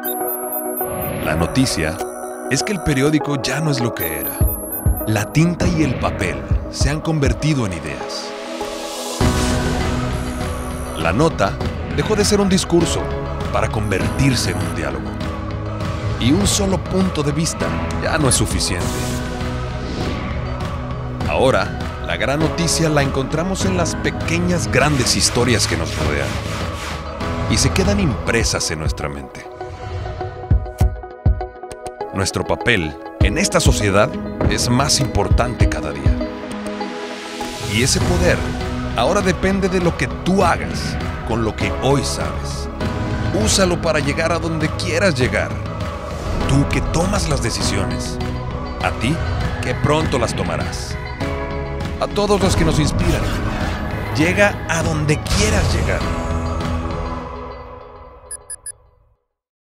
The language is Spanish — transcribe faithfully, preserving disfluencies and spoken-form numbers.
La noticia es que el periódico ya no es lo que era. La tinta y el papel se han convertido en ideas. La nota dejó de ser un discurso para convertirse en un diálogo. Y un solo punto de vista ya no es suficiente. Ahora, la gran noticia la encontramos en las pequeñas grandes historias que nos rodean y se quedan impresas en nuestra mente. Nuestro papel en esta sociedad es más importante cada día. Y ese poder ahora depende de lo que tú hagas con lo que hoy sabes. Úsalo para llegar a donde quieras llegar. Tú que tomas las decisiones. A ti que pronto las tomarás. A todos los que nos inspiran. Llega a donde quieras llegar.